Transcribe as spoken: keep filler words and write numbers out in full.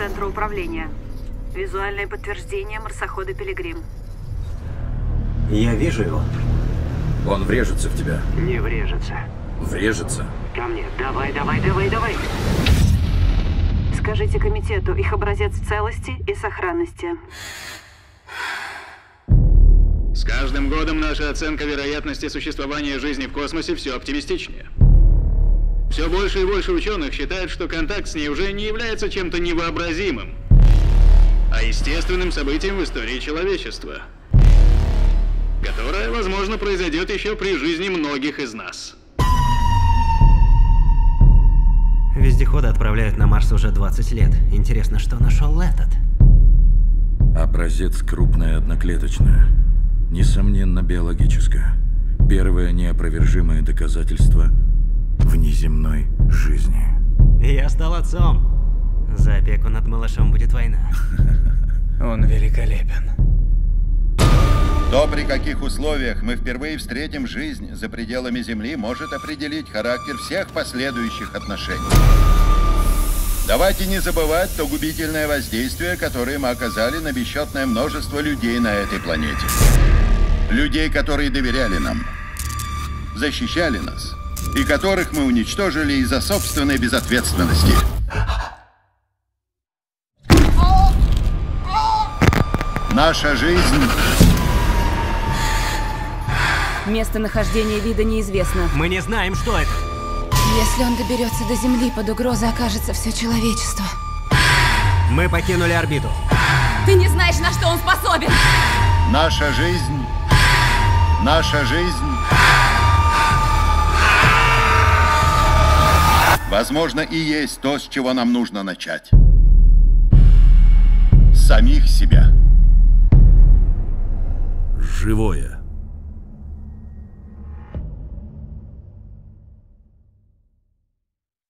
центра управления. Визуальное подтверждение марсохода Пилигрим. Я вижу его. Он врежется в тебя. Не врежется. Врежется. Ко мне. Давай, давай, давай, давай. Скажите комитету, их образец в целости и сохранности. С каждым годом наша оценка вероятности существования жизни в космосе все оптимистичнее. Все больше и больше ученых считают, что контакт с ней уже не является чем-то невообразимым, а естественным событием в истории человечества, которое, возможно, произойдет еще при жизни многих из нас. Вездеходы отправляют на Марс уже двадцать лет. Интересно, что нашел этот? Образец крупное одноклеточное. Несомненно, биологическое. Первое неопровержимое доказательство внеземной жизни. Я стал отцом. За опеку над малышом будет война. Он великолепен. То, при каких условиях мы впервые встретим жизнь за пределами Земли, может определить характер всех последующих отношений. Давайте не забывать то губительное воздействие, которое мы оказали на бесчетное множество людей на этой планете. Людей, которые доверяли нам, защищали нас, и которых мы уничтожили из-за собственной безответственности. Наша жизнь... Местонахождение вида неизвестно. Мы не знаем, что это. Если он доберется до Земли, под угрозой окажется все человечество. Мы покинули орбиту. Ты не знаешь, на что он способен. Наша жизнь... Наша жизнь... Возможно, и есть то, с чего нам нужно начать. С самих себя. Живое.